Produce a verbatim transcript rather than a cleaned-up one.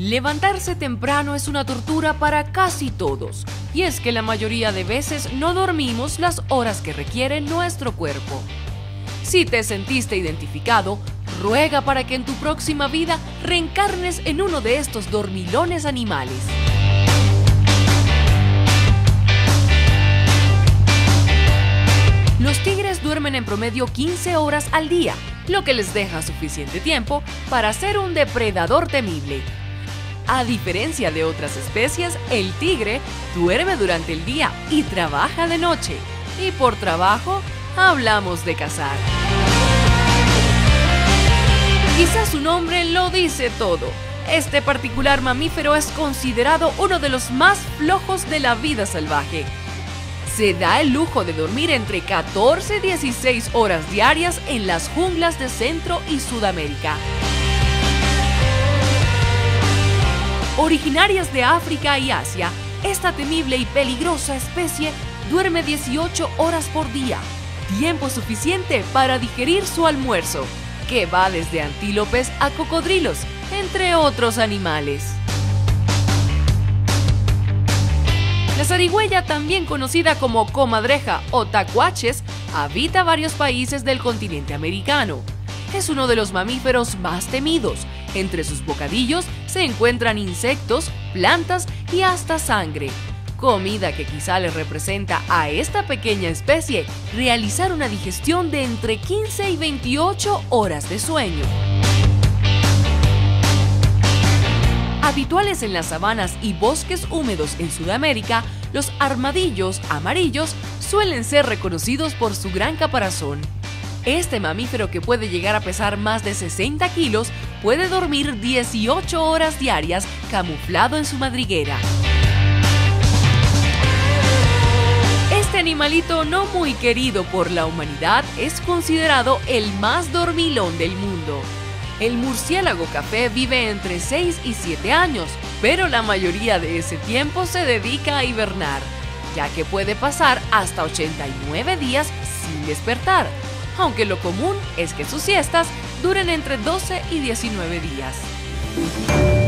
Levantarse temprano es una tortura para casi todos, y es que la mayoría de veces no dormimos las horas que requiere nuestro cuerpo. Si te sentiste identificado, ruega para que en tu próxima vida reencarnes en uno de estos dormilones animales. Los tigres duermen en promedio quince horas al día, lo que les deja suficiente tiempo para ser un depredador temible. A diferencia de otras especies, el tigre duerme durante el día y trabaja de noche. Y por trabajo, hablamos de cazar. Quizás su nombre lo dice todo. Este particular mamífero es considerado uno de los más flojos de la vida salvaje. Se da el lujo de dormir entre catorce y dieciséis horas diarias en las junglas de Centro y Sudamérica. Originarias de África y Asia, esta temible y peligrosa especie duerme dieciocho horas por día, tiempo suficiente para digerir su almuerzo, que va desde antílopes a cocodrilos, entre otros animales. La zarigüeya, también conocida como comadreja o tacuaches, habita varios países del continente americano. Es uno de los mamíferos más temidos. Entre sus bocadillos se encuentran insectos, plantas y hasta sangre. Comida que quizá le representa a esta pequeña especie realizar una digestión de entre quince y veintiocho horas de sueño. Habituales en las sabanas y bosques húmedos en Sudamérica, los armadillos amarillos suelen ser reconocidos por su gran caparazón. Este mamífero, que puede llegar a pesar más de sesenta kilos, puede dormir dieciocho horas diarias camuflado en su madriguera. Este animalito no muy querido por la humanidad es considerado el más dormilón del mundo. El murciélago café vive entre seis y siete años, pero la mayoría de ese tiempo se dedica a hibernar, ya que puede pasar hasta ochenta y nueve días sin despertar, aunque lo común es que sus siestas duren entre doce y diecinueve días.